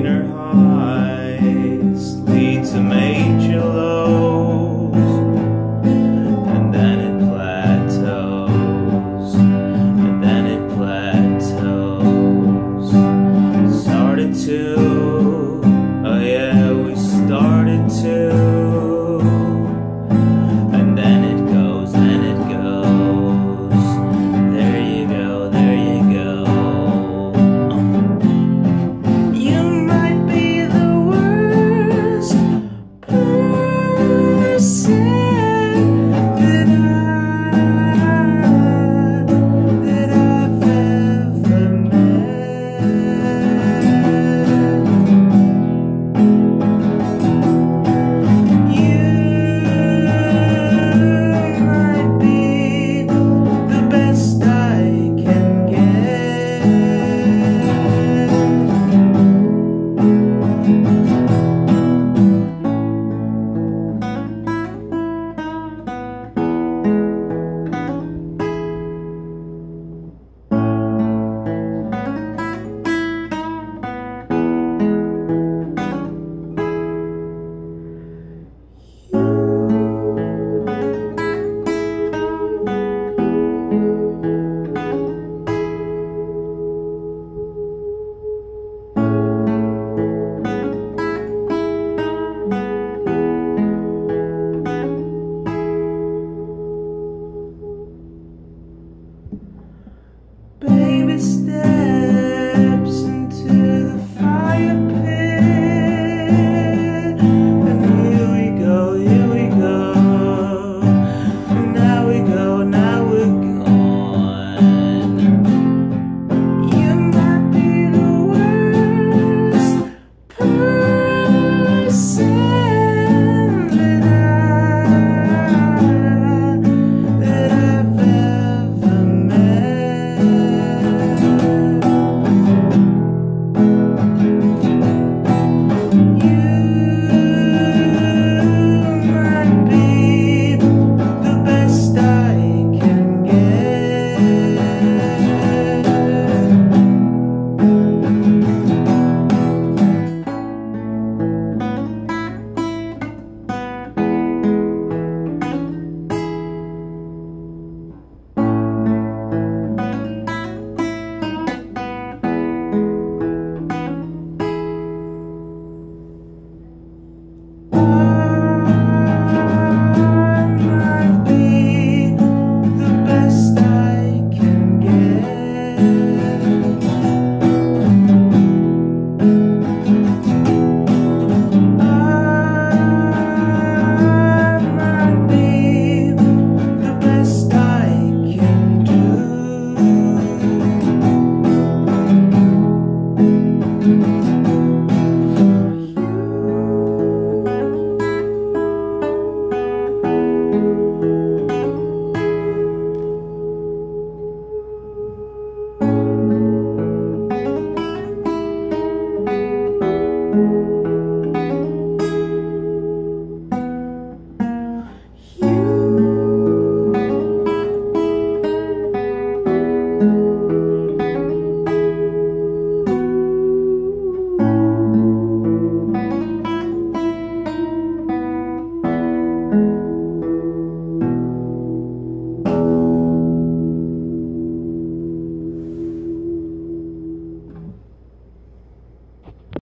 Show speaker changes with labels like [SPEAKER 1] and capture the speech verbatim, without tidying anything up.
[SPEAKER 1] minor highs lead to major lows, and then it plateaus, and then it plateaus. Started to, oh yeah, we started to, and then it goes, then it goes. There you go, there you go. You might be the worst person that I, that I've ever met. You might be the best I can get. Baby, stay.